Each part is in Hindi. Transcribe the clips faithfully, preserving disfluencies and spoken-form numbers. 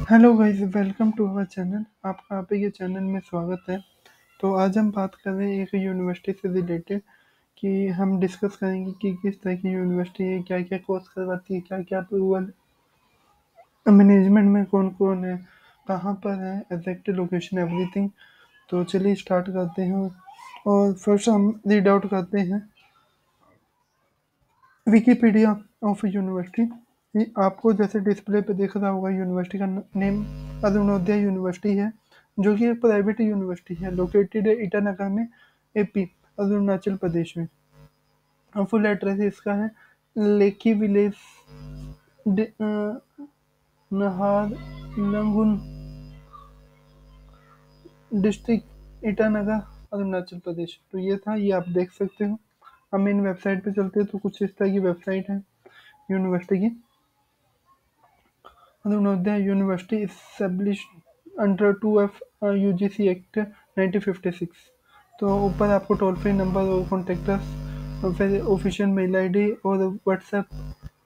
Hello guys, welcome to our channel. आपका आप के चैनल में स्वागत है। तो आज हम बात कर रहे हैं एक यूनिवर्सिटी से रिलेटेड कि हम डिस्कस करेंगे कि किस तरह की यूनिवर्सिटी है, क्या क्या कोर्स करवाती है, क्या क्या अप्रूवल, मैनेजमेंट में कौन कौन है, कहाँ पर है, एग्जैक्ट लोकेशन, एवरीथिंग। तो चलिए स्टार्ट करते हैं। और फर्स्ट हम रीड आउट करते हैं विकिपीडिया ऑफ यूनिवर्सिटी। ये आपको जैसे डिस्प्ले पे दिख रहा होगा, यूनिवर्सिटी का नेम अरुणोदय यूनिवर्सिटी है, जो कि एक प्राइवेट यूनिवर्सिटी है लोकेटेड है ईटानगर में, एपी, अरुणाचल प्रदेश में। और फुल एड्रेस इसका है लेकी विलेज, डि- अ, नाहरलगुन डिस्ट्रिक्ट, ईटानगर, अरुणाचल प्रदेश। तो ये था, ये आप देख सकते हो। हम इन वेबसाइट पे चलते हैं तो कुछ इस तरह की वेबसाइट है यूनिवर्सिटी की। Anodaya University established under two F U G C act nineteen fifty six. तो ऊपर आपको टोल फ्री नंबर और कॉन्टेक्ट अस, फिर ऑफिशियल मेल आईडी और व्हाट्सएप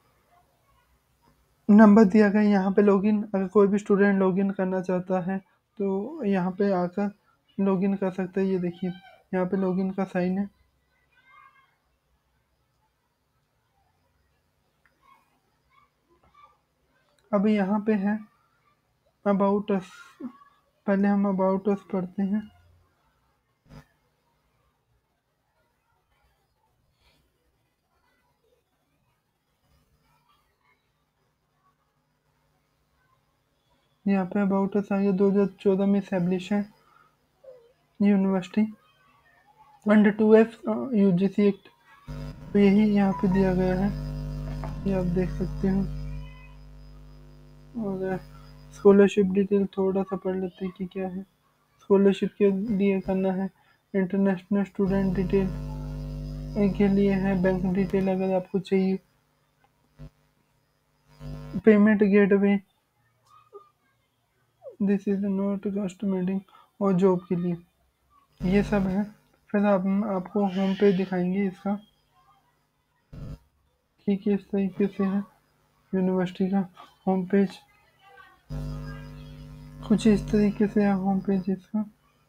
नंबर दिया गया है। यहाँ पे लॉगिन, अगर कोई भी स्टूडेंट लॉगिन करना चाहता है तो यहाँ पे आकर लॉगिन कर सकते हैं। ये देखिए, यहाँ पे लॉगिन का साइन है। अभी यहाँ पे है अबाउट अस। पहले हम अबाउट अस पढ़ते हैं। यहाँ पे अबाउट अस आगे दो हज़ार चौदह में इस्टेब्लिश है university under two F U G C act. तो यही यहाँ पे दिया गया है, ये आप देख सकते हो। और स्कॉलरशिप डिटेल थोड़ा सा पढ़ लेते हैं कि क्या है। स्कॉलरशिप के लिए करना है, इंटरनेशनल स्टूडेंट डिटेल के लिए है, बैंक डिटेल अगर आपको चाहिए, payment gateway, this is not customer, और जॉब के लिए ये सब है। फिर आप आपको होम पेज दिखाएंगे इसका कि किस तरीके से है यूनिवर्सिटी का होम पेज। कुछ इस तरीके से है होम पेज इसका।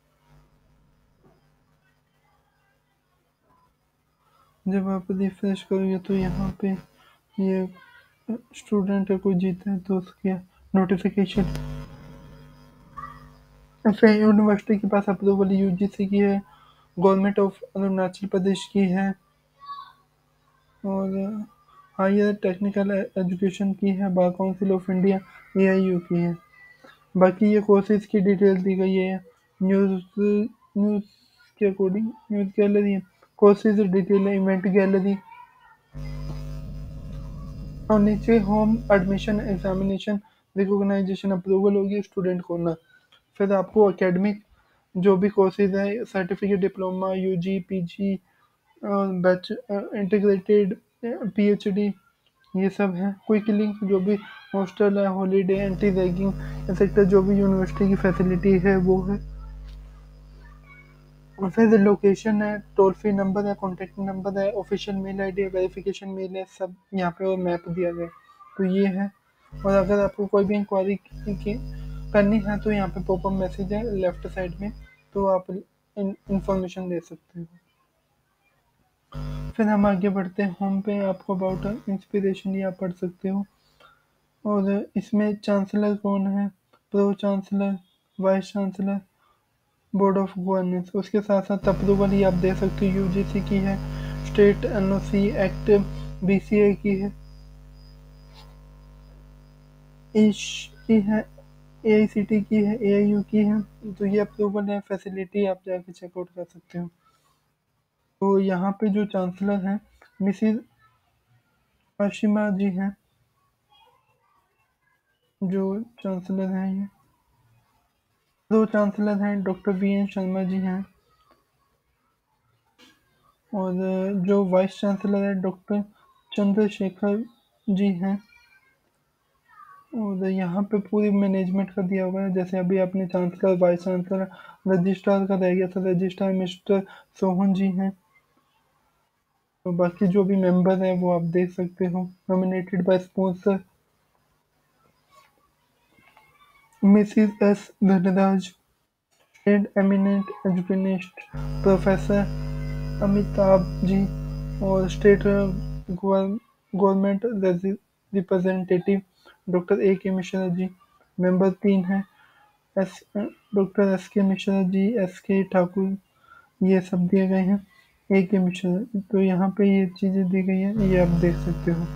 जब आप रिफ्रेश करोगे तो यहाँ पे ये स्टूडेंट है, कोई जीता है तो उसके नोटिफिकेशन। फिर यूनिवर्सिटी के पास अप्रूवल यू जी सी की है, गवर्नमेंट ऑफ अरुणाचल प्रदेश की है, और हायर टेक्निकल एजुकेशन की है, bar council of India A I U की है। बाकी ये कोर्सेज की डिटेल दी गई है न्यूज़ न्यूज़ के अकॉर्डिंग। न्यूज़ गैलरी है, कोर्सेज डिटेल है, इवेंट गैलरी, और नीचे home admission examination recognition approval होगी स्टूडेंट को ना। फिर आपको एकेडमिक जो भी कोर्सेज है, certificate, diploma, U G, P G, batch, integrated, P H D, ये सब है। क्विक लिंक जो भी हॉस्टल है, हॉलीडे, एंटी रैगिंग एक्सेट्रा जो भी यूनिवर्सिटी की फैसिलिटी है वो है। और फिर लोकेशन है, टोल फ्री नंबर है, कॉन्टैक्ट नंबर है, ऑफिशियल मेल आईडी है, वेरिफिकेशन मेल है, सब यहाँ पे और मैप दिया गया है। तो ये है। और अगर आपको कोई भी इंक्वायरी करनी है तो यहाँ पे पॉपअप मैसेज है लेफ्ट साइड में, तो आप इंफॉर्मेशन दे सकते हो। फिर हम आगे बढ़ते हैं होम पे। आपको अबाउट इंस्पिरेशन ये आप पढ़ सकते हो। और इसमें चांसलर कौन है, pro chancellor, vice chancellor, board of governance. उसके साथ साथ अप्रूवल ही आप दे सकते हो, यूजीसी की है, स्टेट एनओसी एक्ट बीसीए की है, ईश की है, एआईसीटी की है, एआईयू की है। तो ये अप्रूवल है, फैसिलिटी आप जाके चेकआउट कर सकते हो। तो यहाँ पे जो चांसलर हैं मिसिज अशिमा जी हैं, जो चांसलर हैं ये। दो चांसलर हैं, doctor V N Sharma ji हैं, और जो वाइस चांसलर है डॉक्टर चंद्रशेखर जी हैं। और यहाँ पे पूरी मैनेजमेंट का दिया हुआ है, जैसे अभी आपने चांसलर, वाइस चांसलर, रजिस्ट्रार का रह गया था, रजिस्ट्रार मिस्टर सोहन जी हैं। तो बाकी जो भी मेंबर हैं वो आप देख सकते हो, nominated by sponsor. Mrs S Dhanraj, state eminent educationist professor Amitabh ji, और state government representative doctor A K Mishra ji. Member तीन हैं, एस डॉक्टर एस के मिश्रा जी, एस के ठाकुर, ये सब दिए गए हैं। ए के मिश्रा, तो यहाँ पे ये चीज़ें दी गई हैं, ये आप देख सकते हो।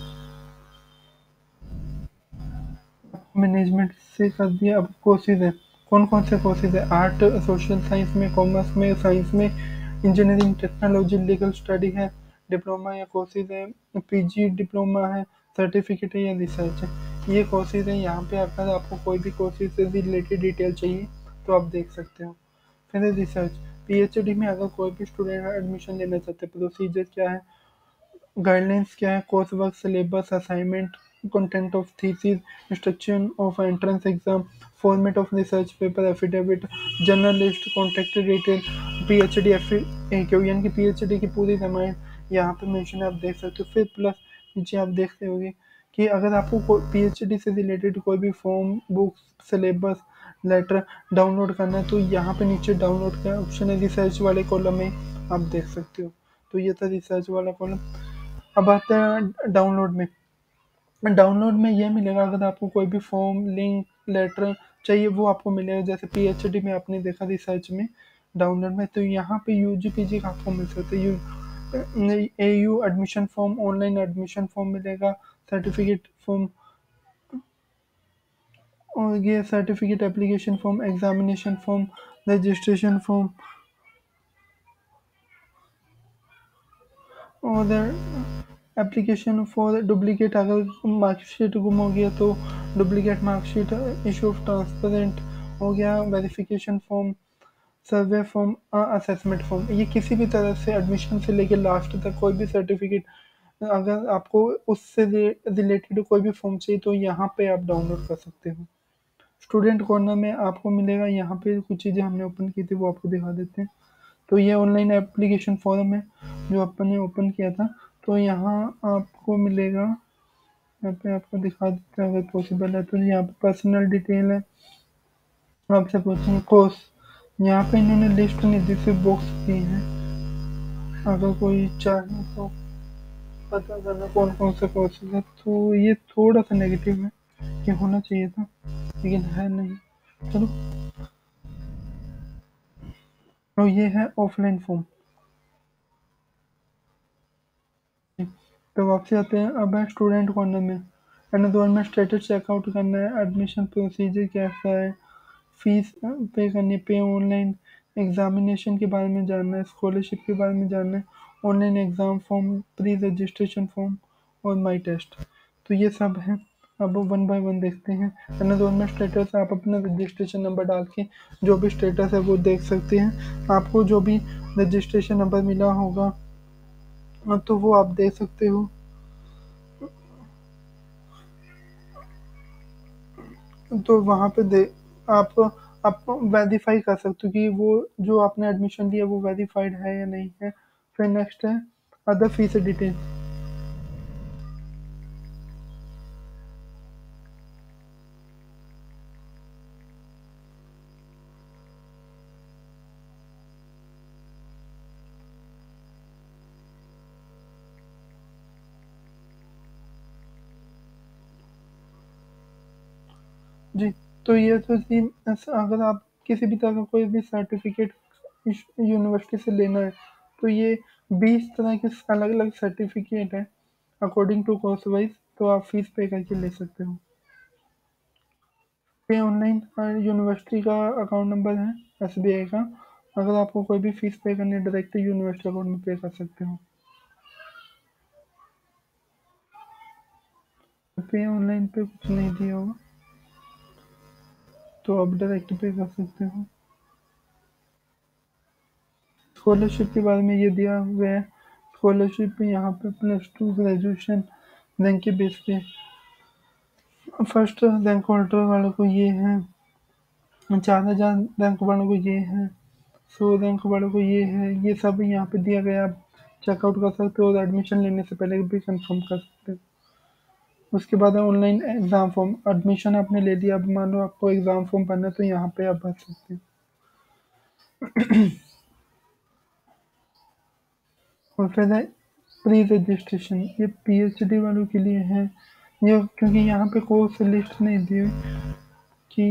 मैनेजमेंट से कर दिया। अब कोर्सेज है, कौन कौन से कोर्सेज है? आर्ट, सोशल साइंस में, कॉमर्स में, साइंस में, इंजीनियरिंग, टेक्नोलॉजी, लीगल स्टडी है, डिप्लोमा या कोर्सेज है, पीजी डिप्लोमा है, सर्टिफिकेट है या रिसर्च है। ये कोर्सेज है। यहाँ पे अगर आपको कोई भी कोर्सेज से रिलेटेड डिटेल चाहिए तो आप देख सकते हो। फिर है रिसर्च। पीएचडी में अगर कोई भी स्टूडेंट एडमिशन लेना चाहते हैं, प्रोसीजर क्या है, गाइडलाइंस क्या है, course work, syllabus, assignment, content of thesis, instruction of entrance exam, format of research paper, affidavit, journalist, contact detail, PhD F Qs, यानी कि पीएचडी की पूरी रामायण यहाँ पे मेंशन है, आप देख सकते हो। फिर प्लस नीचे आप देखते होंगे कि अगर आपको पीएचडी से रिलेटेड कोई भी form, books, syllabus, letter download करना है तो यहाँ पे नीचे डाउनलोड का ऑप्शन है, रिसर्च वाले कॉलम में आप देख सकते हो। तो ये था रिसर्च वाला कॉलम। अब आते हैं डाउनलोड में। डाउनलोड में ये मिलेगा, अगर आपको कोई भी फॉर्म, लिंक, लेटर चाहिए वो आपको मिलेगा। जैसे पीएचडी में आपने देखा रिसर्च में, डाउनलोड में तो यहाँ पे यूजी पीजी का आपको मिल सकता है। U A U admission form, online admission form मिलेगा, सर्टिफिकेट फॉर्म, और ये certificate application form, examination form, registration form, और एप्लीकेशन फॉर डुप्लीकेट, अगर मार्कशीट गुम हो गया तो duplicate marksheet, issue of transparent हो गया, verification form, survey form, assessment form. ये किसी भी तरह से एडमिशन से लेकर लास्ट तक कोई भी सर्टिफिकेट, अगर आपको उससे रिलेटेड कोई भी फॉर्म चाहिए तो यहाँ पे आप डाउनलोड कर सकते हो। स्टूडेंट कॉर्नर में आपको मिलेगा, यहाँ पे कुछ चीज़ें हमने ओपन की थी वो आपको दिखा देते हैं। तो ये ऑनलाइन एप्लीकेशन फॉर्म है जो अपन ने ओपन किया था। तो यहाँ आपको मिलेगा, यहाँ पे आपको दिखा देते हैं अगर पॉसिबल है तो। यहाँ पे पर्सनल डिटेल है, आपसे पूछेंगे कोर्स, यहाँ पे इन्होंने लिस्ट नहीं दी, सिर्फ बॉक्स दी है। अगर कोई चाहे तो पता करना कौन कौन से कोर्सेज है, तो ये थोड़ा सा नेगेटिव है कि होना चाहिए था लेकिन है नहीं। चलो, तो ये है ऑफलाइन फॉर्म। तो वापसी आते हैं, अब है स्टूडेंट कॉर्नर में। एनरोलमेंट स्टेटस चेकआउट करना है, एडमिशन प्रोसीजर कैसा है, फीस पे करनी, पे ऑनलाइन, एग्जामिनेशन के बारे में जानना है, स्कॉलरशिप के बारे में जानना है, online exam form, pre registration form और माई टेस्ट। तो ये सब है। अब वन बाय वन देखते हैं। एनरोलमेंट स्टेटस, आप अपना रजिस्ट्रेशन नंबर डाल के जो भी स्टेटस है वो देख सकते हैं। आपको जो भी रजिस्ट्रेशन नंबर मिला होगा तो वो आप दे सकते हो। तो वहाँ पे दे आप आप वेरीफाई कर सकते हो कि वो जो आपने एडमिशन लिया वो वेरीफाइड है या नहीं है। फिर नेक्स्ट है अदर फीस डिटेल। जी, तो ये तो थी। अगर आप किसी भी तरह का कोई भी सर्टिफिकेट यूनिवर्सिटी से लेना है तो ये बीस तरह के अलग अलग सर्टिफिकेट है अकॉर्डिंग टू कोर्स वाइज। तो आप फीस पे करके ले सकते हो। पे ऑनलाइन, यूनिवर्सिटी का अकाउंट नंबर है एसबीआई का। अगर आपको कोई भी फीस पे करनी है डायरेक्ट यूनिवर्सिटी अकाउंट में पे कर सकते हो। पे ऑनलाइन पे कुछ नहीं दिया होगा तो आप डायरेक्ट पे कर सकते हो। स्कॉलरशिप के बारे में ये दिया हुआ है। स्कॉलरशिप में यहाँ पे प्लस टू ग्रेजुएशन रैंक के बेस पे फर्स्ट रैंक होल्डर वालों को ये है, चार हजार रैंक वालों को ये है, सौ रैंक वालों को ये है। ये सब यहाँ पे दिया गया, आप चेकआउट कर सकते हो और एडमिशन लेने से पहले भी कंफर्म कर सकते हो। उसके बाद ऑनलाइन एग्ज़ाम फॉर्म, एडमिशन आपने ले लिया, अब मान लो आपको एग्ज़ाम फॉर्म भरना है तो यहाँ पे आप भर सकते हैं। और फिर है प्री रजिस्ट्रेशन, ये पीएचडी वालों के लिए है, ये क्योंकि यहाँ पे कोर्स लिस्ट नहीं दी हुई कि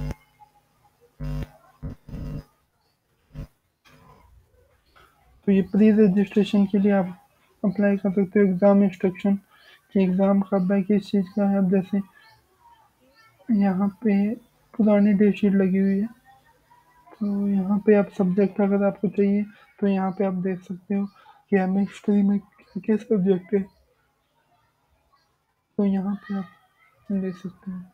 तो ये प्री रजिस्ट्रेशन के लिए आप अप्लाई कर सकते हो। एग्ज़ाम इंस्ट्रक्शन कि एग्ज़ाम कब है, किस चीज़ का है। अब जैसे यहाँ पे पुरानी डेट शीट लगी हुई है, तो यहाँ पे आप सब्जेक्ट अगर आपको चाहिए तो यहाँ पे आप देख सकते हो कि एम हिस्ट्री में क्या सब्जेक्ट है, तो यहाँ पे आप देख सकते हैं।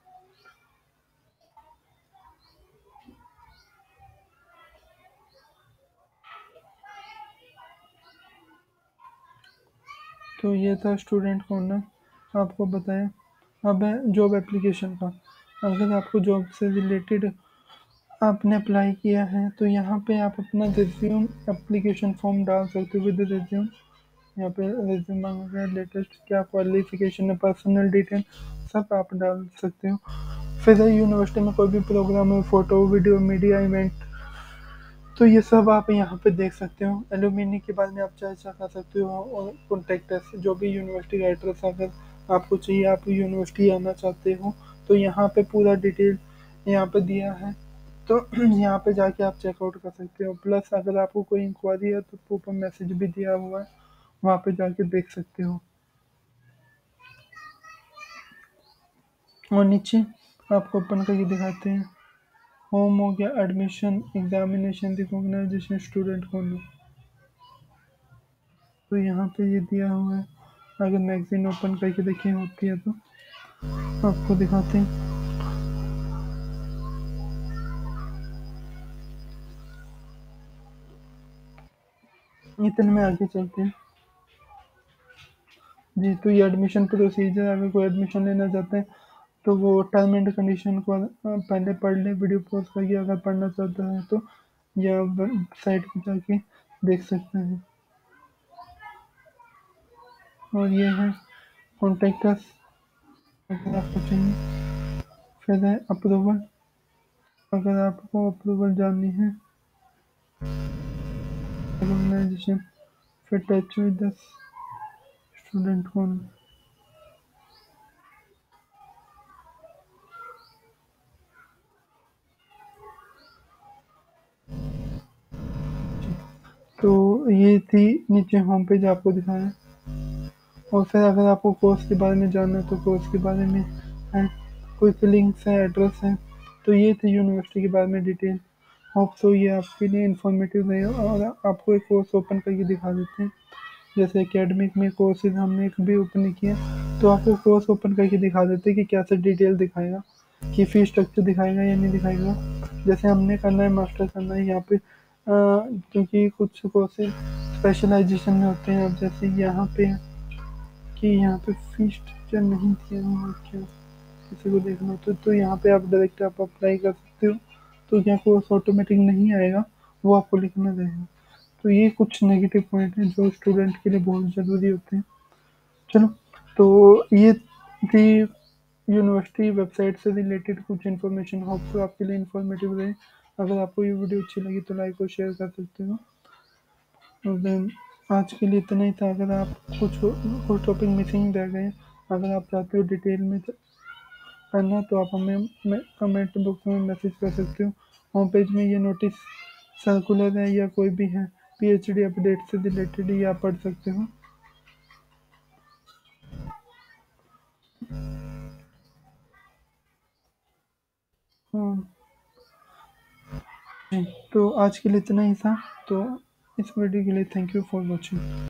तो ये था स्टूडेंट कॉर्नर, आपको बताया। अब है जॉब एप्लीकेशन का। अगर आपको जॉब से रिलेटेड आपने अप्लाई किया है तो यहाँ पे आप अपना रिज्यूम एप्लीकेशन फॉर्म डाल सकते हो विद रिज्यूम। यहाँ पे रिज्यूम मांगा गया, लेटेस्ट क्या क्वालिफिकेशन है, पर्सनल डिटेल सब आप डाल सकते हो। फिर यूनिवर्सिटी में कोई भी प्रोग्राम है, फोटो वीडियो मीडिया इवेंट, तो ये सब आप यहाँ पे देख सकते हो। एलुमिनी के बारे में आप चर्चा कर सकते हो और कॉन्टेक्ट अस, जो भी यूनिवर्सिटी का एड्रेस अगर आपको चाहिए, आप यूनिवर्सिटी आना चाहते हो तो यहाँ पे पूरा डिटेल यहाँ पे दिया है, तो यहाँ पे जाके आप चेकआउट कर सकते हो। प्लस अगर आपको कोई इंक्वायरी है तो ऊपर मैसेज भी दिया हुआ है, वहाँ पे जाके देख सकते हो। और नीचे आपको ओपन करके दिखाते हैं। होम हो गया, एडमिशन एग्जामिनेशन रिकॉग्नाइजेशन स्टूडेंट कौन, तो यहाँ पे ये दिया हुआ है। अगर मैगजीन ओपन करके देखें होती है तो आपको दिखाते हैं। इतने में आगे चलते हैं जी। तो ये एडमिशन प्रोसीजर, अगर कोई एडमिशन लेना चाहते हैं तो वो टर्म एंड कंडीशन को अ, पहले पढ़ ले, वीडियो पॉज करके अगर पढ़ना चाहता है तो, या साइट पे जाके देख सकते हैं। और ये है कॉन्टेक्ट अस अगर आपको चाहिए। फिर है अप्रूवल, अगर आपको अप्रूवल जाननी है, ऑर्गेनाइजेशन, फिर टच विद द स्टूडेंट कौन, तो ये थी नीचे होम पेज आपको दिखाया। और फिर अगर आपको कोर्स के बारे में जानना है तो कोर्स के बारे में है, कुछ लिंक्स है, एड्रेस है। तो ये थी यूनिवर्सिटी के बारे में डिटेल। होप सो ये आपके लिए इन्फॉर्मेटिव रहे। और आपको एक कोर्स ओपन करके दिखा देते हैं। जैसे एकेडमिक में कोर्सेज हमने एक भी ओपन नहीं किया, तो आपको कोर्स ओपन करके दिखा देते हैं कि क्या से डिटेल दिखाएगा, कि फीस स्ट्रक्चर दिखाएगा या नहीं दिखाएगा। जैसे हमने करना है, मास्टर करना है यहाँ पे, अ, क्योंकि कुछ कोर्सेज स्पेशलाइजेशन में होते हैं। अब जैसे यहाँ पे कि यहाँ पे फीस स्ट्रक्चर नहीं दिया हुआ, क्या किसी को देखना हो तो, तो यहाँ पे आप डायरेक्ट आप अप्लाई कर सकते हो। तो यहाँ कोर्स ऑटोमेटिक नहीं आएगा, वो आपको लिखना रहेगा। तो ये कुछ नेगेटिव पॉइंट हैं जो स्टूडेंट के लिए बहुत ज़रूरी होते हैं। चलो, तो ये थी यूनिवर्सिटी वेबसाइट से रिलेटेड कुछ इन्फॉर्मेशन। होप तो आपके लिए इन्फॉर्मेटिव रहे। अगर आपको ये वीडियो अच्छी लगी तो लाइक और शेयर कर सकते हो। और देन आज के लिए इतना ही था। अगर आप कुछ कुछ टॉपिक मिसिंग रह गए, अगर आप चाहते हो डिटेल में करना तो आप हमें कमेंट बॉक्स में मैसेज कर सकते हो। होम पेज में ये नोटिस सर्कुलर है या कोई भी है पीएचडी अपडेट से रिलेटेड, ये आप पढ़ सकते हो। हाँ, तो आज के लिए इतना ही था। तो इस वीडियो के लिए थैंक यू फॉर वॉचिंग।